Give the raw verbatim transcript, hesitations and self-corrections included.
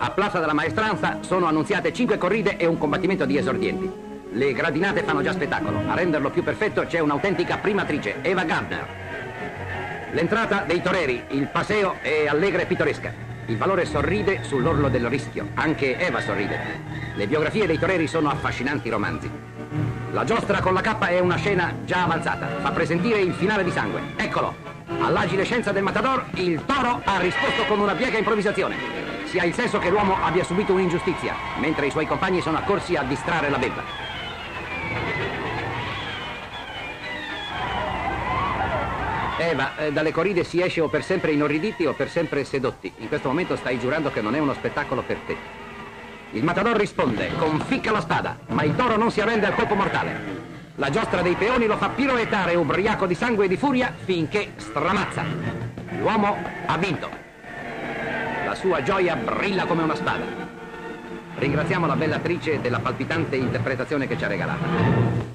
A Plaza della Maestranza sono annunziate cinque corride e un combattimento di esordienti. Le gradinate fanno già spettacolo. A renderlo più perfetto c'è un'autentica primatrice, Eva Gardner. L'entrata dei toreri, il paseo è allegra e pittoresca. Il valore sorride sull'orlo del rischio. Anche Eva sorride. Le biografie dei toreri sono affascinanti romanzi. La giostra con la cappa è una scena già avanzata. Fa presentire il finale di sangue. Eccolo! All'agile scienza del matador, il toro ha risposto con una bieca improvvisazione. Si ha il senso che l'uomo abbia subito un'ingiustizia, mentre i suoi compagni sono accorsi a distrarre la bella. Eva, eh, dalle corride si esce o per sempre inorriditi o per sempre sedotti. In questo momento stai giurando che non è uno spettacolo per te. Il matador risponde, conficca la spada, ma il toro non si arrende al colpo mortale. La giostra dei peoni lo fa piroettare ubriaco di sangue e di furia finché stramazza. L'uomo ha vinto. La sua gioia brilla come una spada. Ringraziamo la bella attrice della palpitante interpretazione che ci ha regalato.